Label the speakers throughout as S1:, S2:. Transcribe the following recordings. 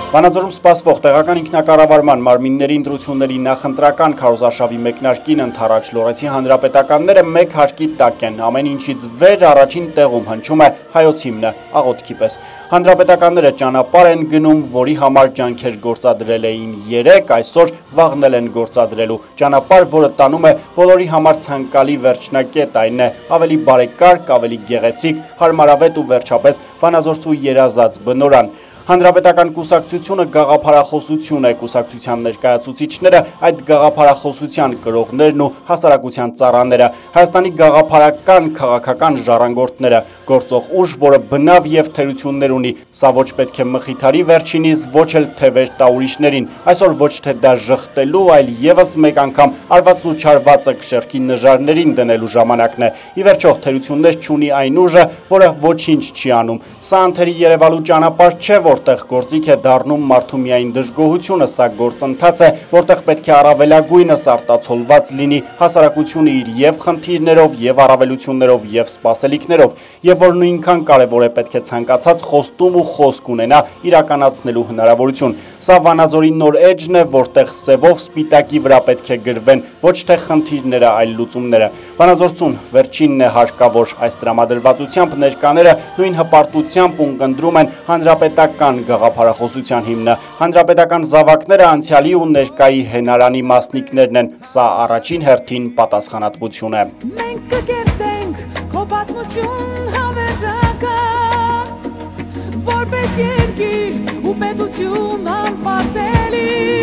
S1: Վանաձորում սպասվող տեղական ինքնակառավարման մարմինների ընտրությունների նախընտրական քարոզարշավի մեկնարկին ընթառաջ լորեցի հանրապետականները մեկ հարկի տակ են, ամեն ինչից վեր առաջին տեղում հնչում է հայոց հիմնը, աղոթքի պես։ Հանրապետականները ճանապարհ են գնում, որի համար ջանքեր գործադրել էին 3, այսօր վաղնել են գործադրելու։ Ճանապարհ, որը տանում է բոլորի համար ցանկալի վերջնակետ, այն է ավելի բարեկարգ, ավելի գեղեցիկ, հարմարավետ ու վերջապես վանաձորցու երազած բնորան։ Հանրապետական կուսակցությունը գաղափարախոսություն է, կուսակցության ներկայացուցիչները այդ գաղափարախոսության կրողներն ու հասարակության ծառաները, Հայաստանի գաղափարական քաղաքական ժառանգորդները, գործող ուժ, որը բնավ եւ թերություններ ունի, սա ոչ պետք է մխիթարի վերջինիս, ոչ էլ թևեր տա ուրիշներին, այսօր ոչ թե դա ժխտելու, այլ եւս մեկ անգամ արվածն ու չարվածը քշերքի նժարներին դնելու ժամանակն է։ Ի վերջո թերություններ չունի այն ուժը, որը ոչինչ չի անում։ Սա անթերի Երևանու ճանապարհ չէ, որտեղ գործիք է դառնում մարդու միայն դժգոհությունը, սա գործընթաց է, որտեղ պետք է առավելագույնս արտացոլված լինի հասարակությունը իր եւ խնդիրներով, եւ առավելություններով, եւ սպասելիքներով, եւ որ նույնքան կարեւոր է պետք է ցանկացած խոստում ու խոսք ունենա իրականացնելու հնարավորություն։ Սա Վանաձորի նոր էջն է, որտեղ սևով սպիտակի վրա պետք է գրվեն ոչ թե խնդիրները, այլ լուծումները։ Վանաձորցուն վերջինն է հարկավոր, այս տրամադրվածությամբ ներկաները նույն հպարտությամբ ունկնդրում են հանրապետական գաղափարախոսության հիմնը, հանրապետական զավակները անցյալի ու ներկայի հենարանի մասնիկներն են, սա առաջին հերթին պատասխանատվություն է։ Մենք կկերտենք քո պատմություն հավերժական, որպես երկիր ու պետություն անպարտելի։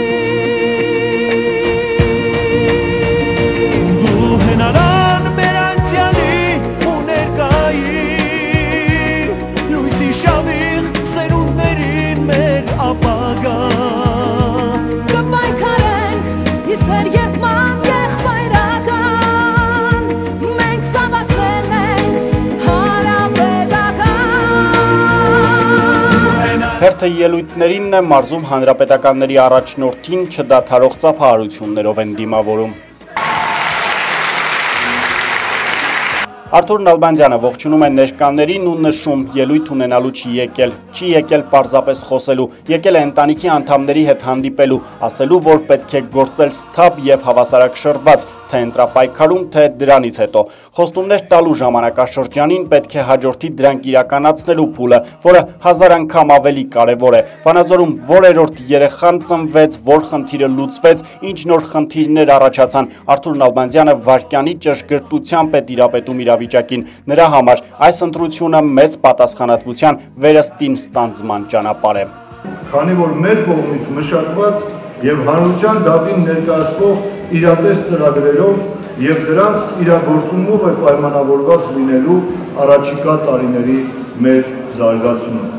S1: Դու հենարան մեր անցյալի ու ներկայի, լույսի շավիղ սերունդներին մեր ապագա, կպայքարենք իսեր երդման եղբայրական, մենք զավակներն ենք հանրապետական։ Հերթը ելույթներինն է, մարզում հանրապետականների առաջնորդին չդադարող ծափահարություններով են դիմավորում։ Արթուր Նալբանդյանը ողջունում է ներկաներին ու նշում, ելույթ ունենալու չի եկել պարզապես խոսելու, եկել է ընտանիքի անդամների հետ հանդիպելու, ասելու, որ պետք է գործել սթափ եւ հավասարակշռված, թե ընտրապայքարում, թե դրանից հետո։ Խոստումներ տալու ժամանակաշրջանին պետք է հաջորդի դրանք իրականացնելու փուլը, որը 1000 անգամ ավելի կարևոր է։ Վանաձորում որերորդ երեխան ծնվեց, որ խնդիրը լուծվեց, ինչ նոր խնդիրներ առաջացան։ Արթուր Նալբանդյանը վայրկյանի ճշգրտությամբ է տիրապետում իրավիճակին, նրա համար այս ընտրությունը մեծ պատասխանատվության վերստին ստանձնման ճանապարհ է։
S2: Քանի որ մեր կողմից մշակված եւ հանրության դատին ներկայացվող իրատես ծրագրերով եւ դրանց իրագործումով է պայմանավորված լինելու առաջիկա տարիների մեր զարգացումը։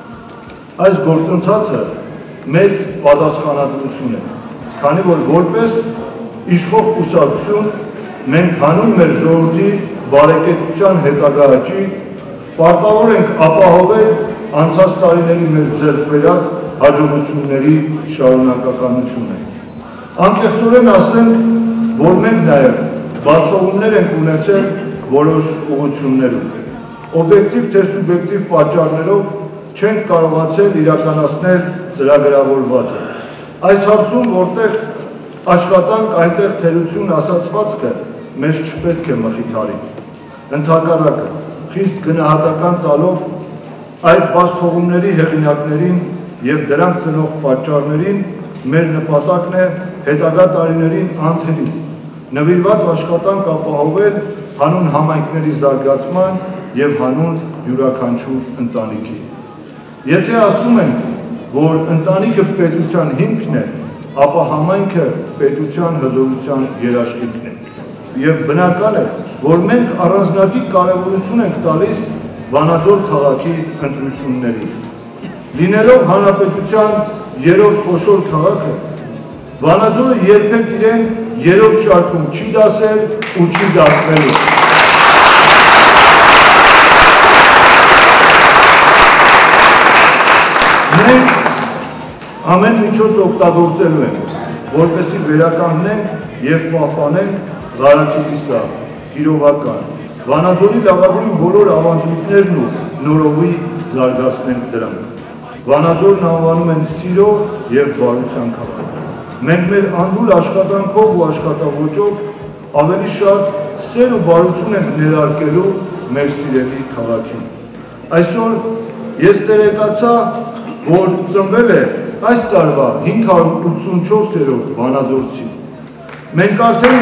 S2: Այս գործընթացը մեծ պատասխանատվություն է, քանի որ որպես իշխող կուսակցություն մենք հանուն մեր ժողովրդի բարեկեցության հետագա աճի պարտավոր ենք ապահովել անցած տարիների մեր ձեռք բերած հաջողությունների շարունակականությունը։ Անկեղծորեն ասենք, որ մենք նաև բացթողումներ ենք ունեցել որոշ ուղղություններում։ Օբյեկտիվ թե սուբյեկտիվ պատճառներով չենք կարողացել իրականացնել ծրագրավորվածը։ Այս հարցում, որտեղ աշխատանք, այնտեղ թերություն ասացվածքը մեզ չպետք է մխիթարի։ Ընդհակառակը, խիստ գնահատական տալով այդ բացթողումների հեղինակներին եւ դրանք ծնող պատճառներին մեր նպատակն է հետագա տարիներին անթերի նվիրված աշխատանք ապահովել հանուն համայնքների զարգացման եւ հանուն յուրաքանչյուր ընտանիքի։ Եթե ասում ենք, որ ընտանիքը պետության հիմքն է, ապա համայնքը պետության հզորության երաշխիքն է։ Եվ բնական է, որ մենք առանձնատիպ կարևորություն ենք տալիս Վանաձոր քաղաքի ընտրություններին։ Լինելով հանրապետության երրորդ խոշոր քաղաքը, Վանաձորը երբեք իրեն երրորդ շարքում չի դասել ու չի դասվելու։ Մենք ամեն միջոց օգտագործելու ենք, որպեսզի վերականգնենք եւ պահպանենք Ղարաքիլի սահ, Կիրովական, Վանաձորի լավագույն բոլոր ավանդույթներն ու նորովի զարգացնենք դրանք։ Վանաձորն անվանում են սիրո և բարության քաղաք։ Մենք մեր անդուլ աշխատանքով ու աշխատավոճով ավելի շատ սեր ու բարություն ենք ներարկելու մեր սիրելի քաղաքին։ Այսօր ես տեղեկացա, որ ծնվել է այս տարվա 584-րդ վանաձորցի։ Մենք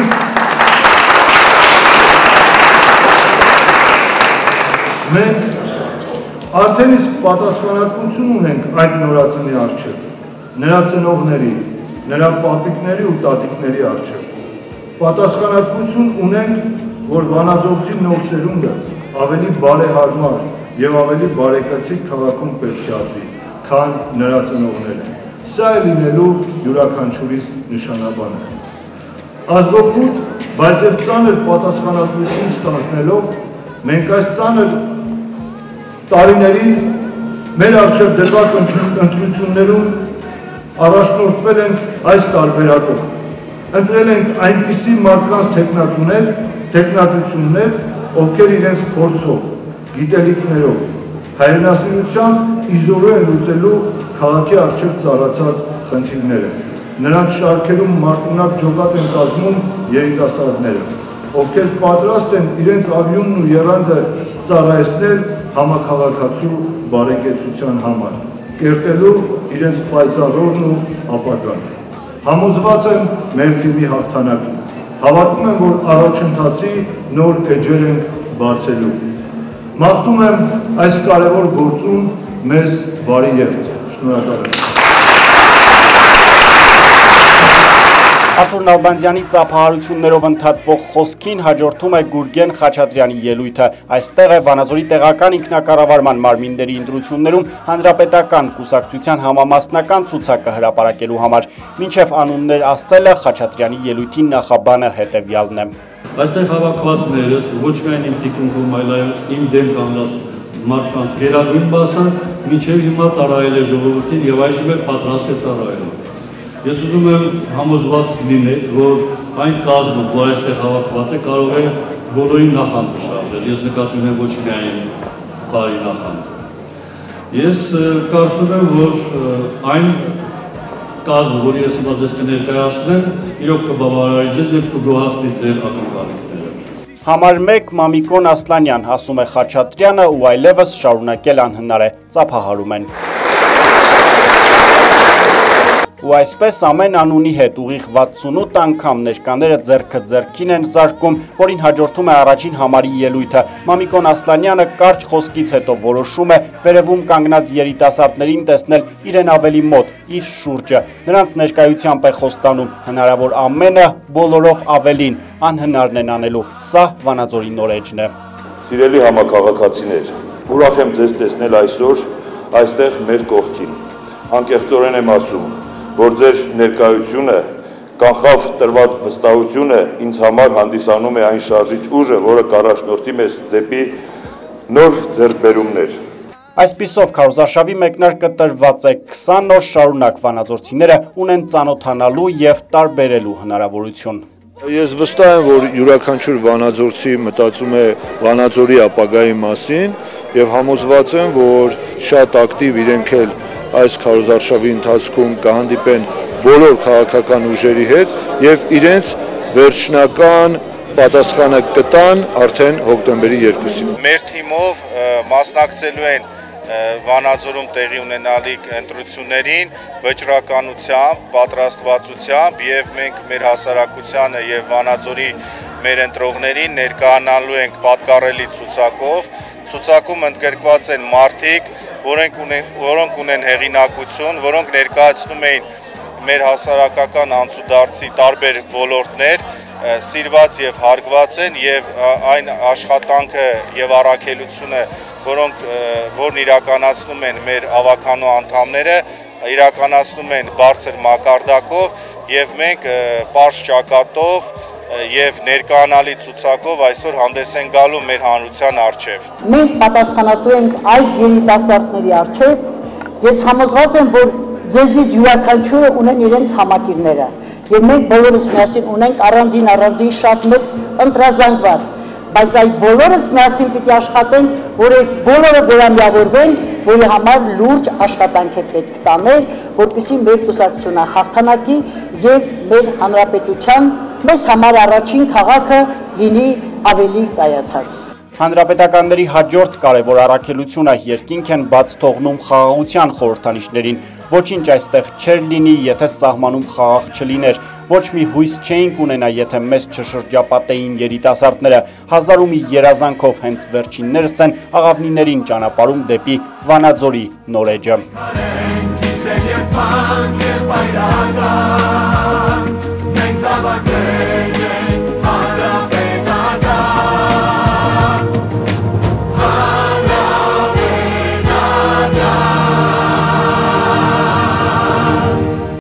S2: արդեն իսկ պատասխանատվություն ունենք այդ նորածնի առջև, նրա ծնողների, նրա պապիկների ու տատիկների առջև։ Պատասխանատվություն ունենք, որ վանաձորցի նոր սերունդը ավելի բարեհարմար և ավելի բարեկեցիկ քաղաքում պետք է ապրի, քան նրա ծնողները։ Սա է լինելու յուրաքանչյուրիս նշանաբանը։ Ազգօգուտ, բայց և ծանր պատասխանատվություն ստանձնելով, մենք այս ծանր տարիներին մեր առջև դրված ընտրություններում առաջնորդվել ենք այս տարբերակով։ Ընտրել ենք այնպիսի մարդկանց թեկնածություններ, ովքեր իրենց փորձով, գիտելիքներով, հայրենասիրությամբ իզորու են լուծելու քաղաքի առջև ծառացած խնդիրները։ Նրանց շարքերում մարտունակ ջոկատ են կազմում երիտասարդները, ովքեր պատրաստ են իրենց ավյունն ու եռանդը ծառայեցնել համաքաղաքացու բարեկեցության համար, կերտելու իրենց պայծառորն ու ապագան։ Համոզված եմ մեր թիմի հաղթանակին։ Հավատում եմ, որ առաջընթացի նոր էջեր ենք բացելու։ Մաղթում եմ այս կարևոր գործում մեզ բարի երթ։ Շնորհակալ եմ։
S1: Արթուր Նալբանդյանի ծափահարություններով ընդհատվող խոսքին հաջորդում է Գուրգեն Խաչատրյանի ելույթը։ Այստեղ է Վանաձորի տեղական ինքնակառավարման մարմինների ընտրություններում հանրապետական կուսակցության համամասնական ցուցակը հրապարակելու համար։ Մինչև անուններ ասելը Խաչատրյանի ելույթի նախաբանը հետևյալն է։
S3: Այստեղ հավաքվածներս ոչ միայն իմ թիկունքում, այլ իմ դեմ կանգնած մարդկանց գերագույն մասը մինչև հիմա ծառայել է ժողովրդին և այժմ էլ պատրաստ է ծառայել։ Ես ուզում եմ համոզված լինել, որ այն կազմը, որ այստեղ հավաքված է, կարող է բոլորի նախանձը շարժել։ Ես նկատի ունեմ ոչ միայն բարի նախանձը։ Ես կարծում եմ, որ այն կազմը, որ ես հիմա ձեզ կներկայացնեմ, իրոք կբավարարի ձեզ և կգոհացնի ձեր ակնկալիքները։
S1: Համար 1 Մամիկոն Ասլանյան, ասում է Խաչատրյանը, ու այլևս շարունակել անհնար է, ծափահարում են։ Ու այսպես ամեն անունի հետ ուղիղ 68 անգամ ներկաները ձեռքը ձեռքին են զարկում, որին հաջորդում է առաջին համարի ելույթը։ Մամիկոն Ասլանյանը կարճ խոսքից հետո որոշում է վերևում կանգնած երիտասարդներին տեսնել իրեն ավելի մոտ, իր շուրջը։ Նրանց ներկայությամբ է խոստանում հնարավոր ամենը, բոլորով ավելին, անհնարն են անելու։ Սա Վանաձորի նոր էջն է։
S4: Սիրելի համաքաղաքացիներ, ուրախ եմ ձեզ տեսնել այսօր այստեղ մեր կողքին։ Անկեղծորեն եմ ասում, որ ձեր ներկայությունը, կանխավ տրված վստահությունը ինձ համար հանդիսանում է այն շարժիչ ուժը, որը կառաջնորդի մեզ դեպի նոր ձեռքբերումներ։
S1: Այսպիսով քարոզարշավի մեկնարկը տրված է 20 օր շարունակ վանաձորցիները ունեն ծանոթանալու և տարբերելու հնարավորություն։
S2: Ես վստահ եմ, որ յուրաքանչյուր վանաձորցի մտածում է Վանաձորի ապագայի մասին և համոզված եմ, որ շատ ակտիվ իրենք էլ այս քարոզարշավի ընթացքում կհանդիպեն բոլոր քաղաքական ուժերի հետ և իրենց վերջնական պատասխանը կտան արդեն հոկտեմբերի 2-ին։
S5: Մեր թիմով մասնակցելու են Վանաձորում տեղի ունենալիք ընտրություններին վճռականությամբ, պատրաստվածությամբ և մենք մեր հասարակությանը և Վանաձորի մեր ընտրողներին ներկայանալու ենք պատկառելի ցուցակով։ Ցուցակում ընդգրկված են մարդիկ, որոնք ունեն հեղինակություն, որոնք ներկայացնում էին մեր հասարակական անցուդարձի տարբեր ոլորտներ, սիրված և հարգված են և այն աշխատանքը և առաքելությունը, որն իրականացնում են մեր ավականու անդամները, իրականացնում են բարձր մակարդակով և մենք պարզ ճակատով և ներկայանալի ցուցակով այսօր հանդես են գալու մեր հանրության առջև։
S6: Մենք պատասխանատու ենք այս երիտասարդների առջև։ Ես համոզված եմ, որ ձեզնից յուրաքանչյուրը ունեն իրենց համակիրները և մենք բոլորս միասին ունենք առանձին շատ մեծ ընտրազանգված, բայց այդ բոլորս միասին պիտի աշխատենք, որ բոլորը վերամիավորվեն որի համար լուրջ աշխատանք է պետք տանել, որպեսզի մեր կուսակցությունը հաղթանակի եւ մեր հանրապետության մեզ համար առաջին քաղաքը լինի ավելի կայացած։
S1: Հանրապետականների հաջորդ կարևոր առաքելությունը երկինք են բաց թողնում խաղաղության խորհրդանիշներին, ոչինչ այստեղ չէր լինի, եթե սահմանում խաղաղ չլիներ, ոչ մի հույս չէինք ունենա, եթե մեզ չշրջապատեին երիտասարդները, հազար ու մի երազանքով հենց վերջիններս են աղավնիներին ճանապարհում դեպի Վանաձորի նոր էջը։